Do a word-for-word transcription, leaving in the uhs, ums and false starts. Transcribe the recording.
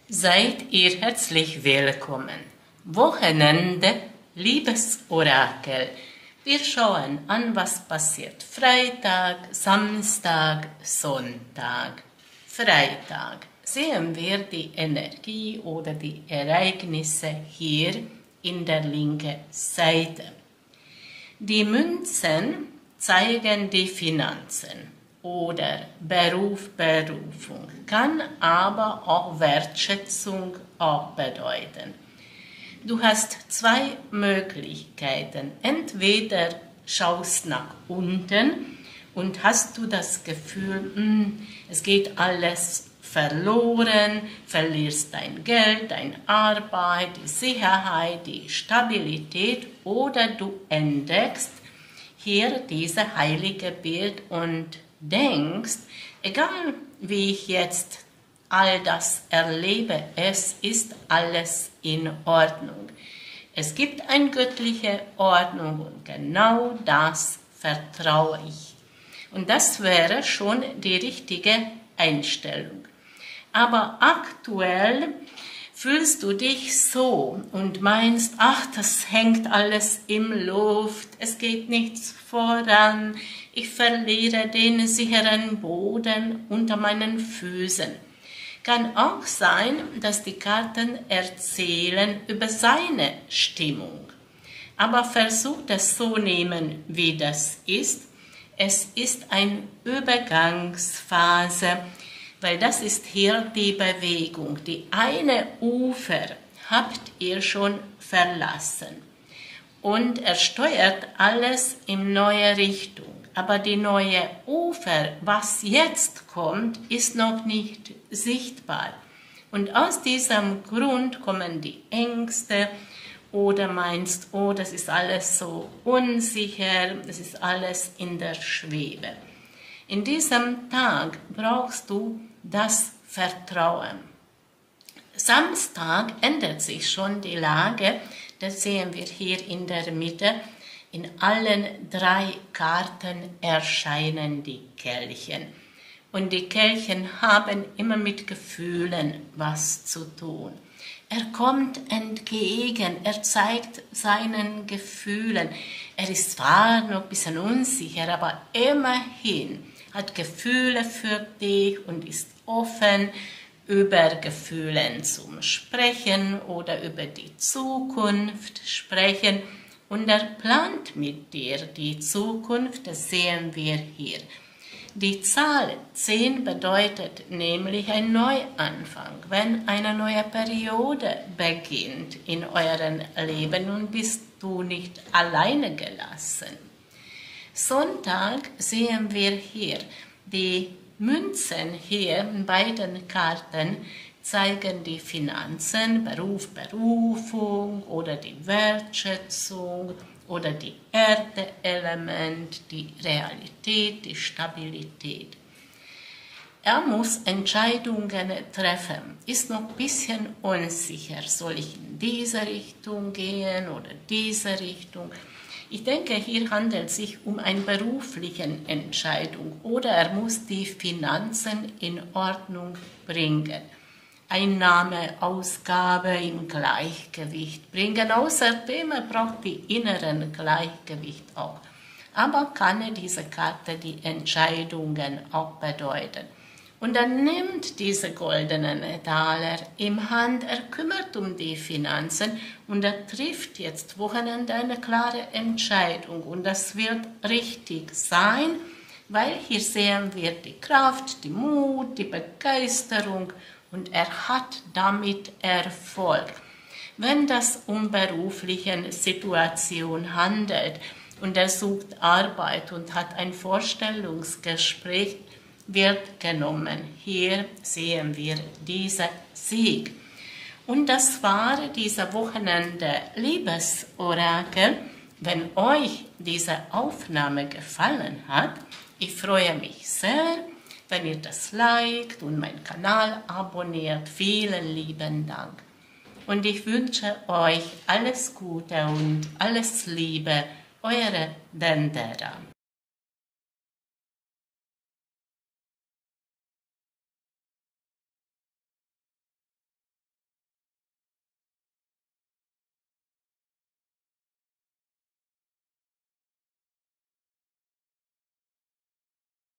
Seid ihr herzlich willkommen. Wochenende, Liebesorakel. Wir schauen an, was passiert. Freitag, Samstag, Sonntag. Freitag sehen wir die Energie oder die Ereignisse hier in der linken Seite. Die Münzen zeigen die Finanzen oder Beruf, Berufung, kann aber auch Wertschätzung auch bedeuten. Du hast zwei Möglichkeiten. Entweder schaust nach unten und hast du das Gefühl, mh, es geht alles verloren, verlierst dein Geld, deine Arbeit, die Sicherheit, die Stabilität, oder du entdeckst hier dieses heilige Bild und denkst, egal wie ich jetzt all das erlebe, es ist alles in Ordnung. Es gibt eine göttliche Ordnung und genau das vertraue ich. Und das wäre schon die richtige Einstellung. Aber aktuell fühlst du dich so und meinst, ach, das hängt alles im Luft, es geht nichts voran, ich verliere den sicheren Boden unter meinen Füßen. Kann auch sein, dass die Karten erzählen über seine Stimmung. Aber versuch das so nehmen, wie das ist. Es ist eine Übergangsphase, weil das ist hier die Bewegung. Die eine Ufer habt ihr schon verlassen und er steuert alles in neue Richtung. Aber die neue Ufer, was jetzt kommt, ist noch nicht sichtbar. Und aus diesem Grund kommen die Ängste oder meinst, oh, das ist alles so unsicher, das ist alles in der Schwebe. In diesem Tag brauchst du das Vertrauen. Samstag ändert sich schon die Lage, das sehen wir hier in der Mitte. In allen drei Karten erscheinen die Kelchen. Und die Kelchen haben immer mit Gefühlen was zu tun. Er kommt entgegen, er zeigt seinen Gefühlen. Er ist zwar noch ein bisschen unsicher, aber immerhin hat Gefühle für dich und ist offen, über Gefühle zum Sprechen oder über die Zukunft sprechen. Und er plant mit dir die Zukunft, das sehen wir hier. Die Zahl zehn bedeutet nämlich ein Neuanfang, wenn eine neue Periode beginnt in eurem Leben und bist du nicht alleine gelassen. Sonntag sehen wir hier die Münzen hier in beiden Karten zeigen die Finanzen, Beruf, Berufung oder die Wertschätzung oder die Erde-Element, die Realität, die Stabilität. Er muss Entscheidungen treffen, ist noch ein bisschen unsicher, soll ich in diese Richtung gehen oder diese Richtung. Ich denke, hier handelt es sich um eine berufliche Entscheidung oder er muss die Finanzen in Ordnung bringen. Einnahme, Ausgabe im Gleichgewicht bringen. Außerdem braucht die inneren Gleichgewicht auch. Aber kann diese Karte die Entscheidungen auch bedeuten. Und er nimmt diese goldenen Taler im Hand, er kümmert um die Finanzen und er trifft jetzt Wochenende eine klare Entscheidung. Und das wird richtig sein, weil hier sehen wir die Kraft, die Mut, die Begeisterung und er hat damit Erfolg. Wenn das um berufliche Situation handelt und er sucht Arbeit und hat ein Vorstellungsgespräch, wird genommen. Hier sehen wir diesen Sieg. Und das war dieser Wochenende Liebesorakel. Wenn euch diese Aufnahme gefallen hat, ich freue mich sehr, wenn ihr das liked und meinen Kanal abonniert. Vielen lieben Dank. Und ich wünsche euch alles Gute und alles Liebe. Eure Dendera.